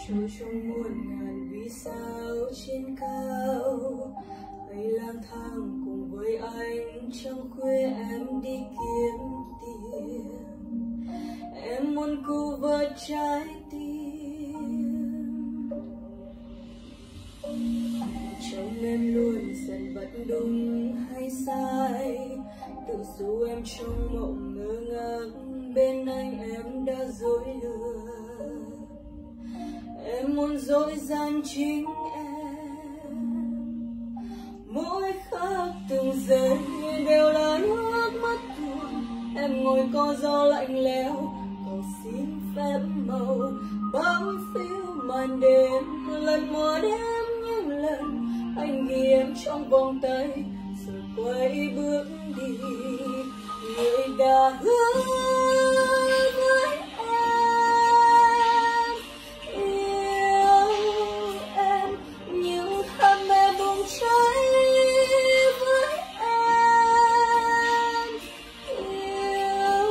trôi trong muôn ngàn vì sao trên cao, hay lang thang cùng với anh trong khuya em đi kiếm tiền. Em muốn cứu vớt trái tim, trong em luôn dần bất đúng hay sai, tự dù em trong mộng ngơ ngác, bên anh em đã dối lừa. Em muốn dối gian chính em, mỗi khắc từng giây đều là nước mắt tuôn. Em ngồi co gió lạnh lẽo, cầu xin phép màu bao phiếu màn đêm. Lần mùa đêm những lần anh ghi em trong vòng tay, rồi quay bước đi. Người đã hứa với em yêu em, nhưng ham mê bùng cháy với em. Yêu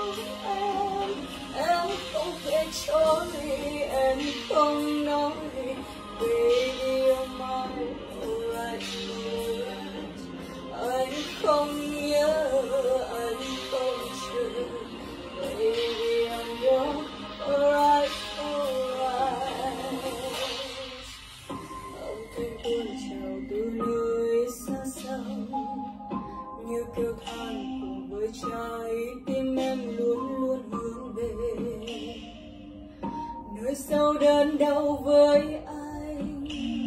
em không thể chối, em không nói. Baby you're mine, alright, alright. Anh không nhớ, anh không chờ. Baby I'm yours, alright, alright. Âm thanh tuôn trào từ nơi xa xăm, như kêu than cùng với trái tim em luôn luôn hướng về nơi sâu đớn đau với anh.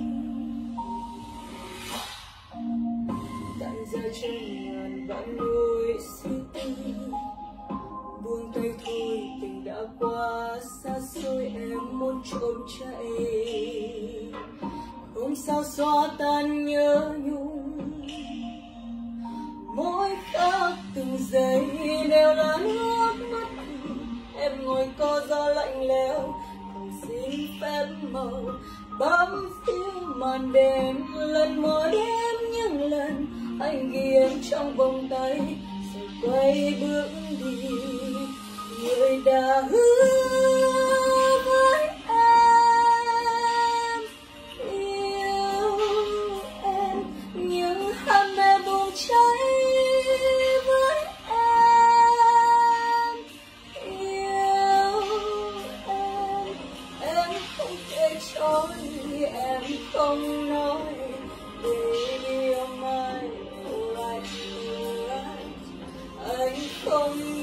Tận ra trong ngàn vạn nỗi suy tư, buông tay thôi tình đã qua xa xôi. Em muốn trốn chạy, không sao xóa tan nhớ nhung. Mỗi khắc từng giây đều là nước mắt. Em ngồi co gió lạnh lẽo, cầu xin phép màu bám phiếu màn đêm. Lần mùa đêm những lần anh ghi em trong vòng tay, rồi quay bước đi. Người đã hứa với em yêu em, nhưng ham mê bùng cháy với em. Yêu em không thể chối, em không nói. Baby you're mine, alright, alright. Anh không